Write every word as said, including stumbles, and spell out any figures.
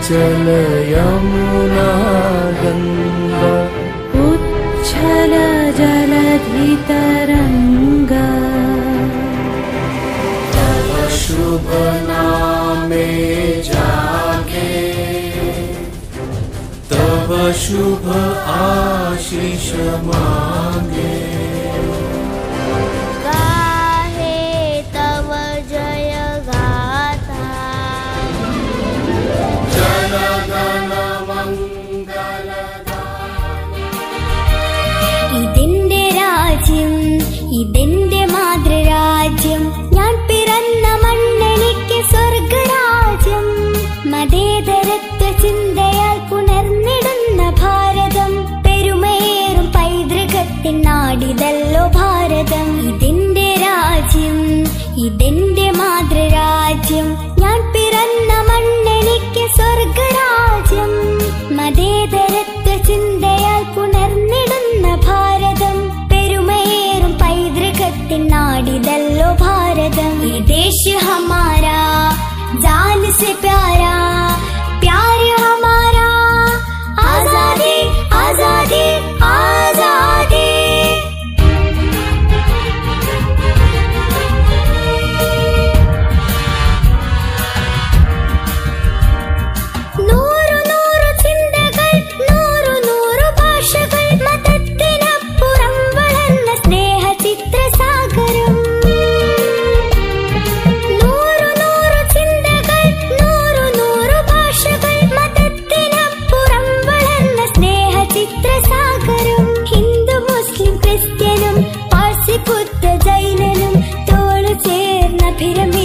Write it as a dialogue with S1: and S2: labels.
S1: उच्चल यमुना गंगा
S2: उच्छल जलधि तरंगा
S1: तव शुभ नामे जागे तव शुभ आशीष मांगे
S3: गाहे तव जय गाथा
S1: जन गण मंगलदायक
S3: ഇതെന്റെ രാജ്യം ഇതെന്റെ മാതൃരാജ്യം ഞാൻ പിറന്ന മണ്ണെനിക്ക് സ്വർഗരാജ്യം മതേതരത്വ ചിന്തയാൽ പുണർന്നിടുന്ന ഭാരതം പെരുമയേറും പൈതൃകത്തിൻ നാടിതല്ലോ ഭാരതം ഇതെന്റെ രാജ്യം ഇതെന്റെ മാതൃരാജ്യം ഞാൻ പിറന്ന മണ്ണെനിക്ക് സ്വർഗരാജ്യം മതേതരത്വ ചിന്തയാൽ പുണർന്നിടുന്ന ഭാരതം പെരുമയേറും പൈതൃകത്തിൻ നാടിതല്ലോ ഭാരതം ഈ ദേശ ഹമാരാ जान से प्यारा प्यार हमारा आजादी आजादी आजादी നൂറു നൂറു ചിന്തകൾ നൂറു നൂറു ഭാഷകൾ മതത്തിനപ്പുറം വളർന്ന സ്നേഹ ചിത്രസാഗരം നൂറു നൂറു ചിന്തകൾ നൂറു നൂറു ഭാഷകൾ മതത്തിനപ്പുറം വളർന്ന സ്നേഹ ചിത്രസാഗരം ഹിന്ദു മുസ്ലിം ക്രിസ്ത്യനും പാഴ്സി ബുദ്ധ ജൈനനും തോളു ചേർന്ന പിരമിഡ്